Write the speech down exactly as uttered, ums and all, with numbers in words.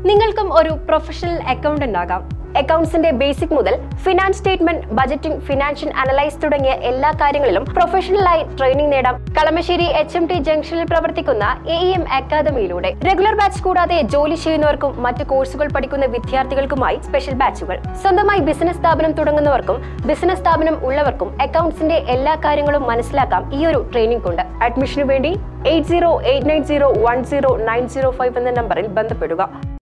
നിങ്ങൾക്കും ഒരു professional accountant ആകാം. അക്കൗണ്ട്സിന്റെ ബേസിക് മുതൽ finance statement, budgeting, financial analyse തുടങ്ങിയ എല്ലാ കാര്യങ്ങളിലും പ്രൊഫഷണലായി ട്രെയിനിംഗ് നേടാം. കളമശ്ശേരി എച്ച് എം ടി ജംഗ്ഷനിൽ പ്രവർത്തിക്കുന്ന എ ഇ എം അക്കാദമിയിലൂടെ റെഗുലർ ബാച്ച് കൂടാതെ ജോലി ചെയ്യുന്നവർക്കും മറ്റ് കോഴ്സുകൾ പഠിക്കുന്ന വിദ്യാർത്ഥികൾക്കുമായി സ്പെഷ്യൽ ബാച്ചുകൾ. സ്വന്തമായി ബിസിനസ് സ്ഥാപനം തുടങ്ങുന്നവർക്കും ബിസിനസ് സ്ഥാപനം ഉള്ളവർക്കും അക്കൗണ്ട്സിന്റെ എല്ലാ കാര്യങ്ങളും മനസ്സിലാക്കാം ഈ ഒരു ട്രെയിനിംഗ് കൊണ്ട്. അഡ്മിഷനു വേണ്ടി eight zero eight nine zero one zero nine zero five എന്ന നമ്പറിൽ ബന്ധപ്പെടുക.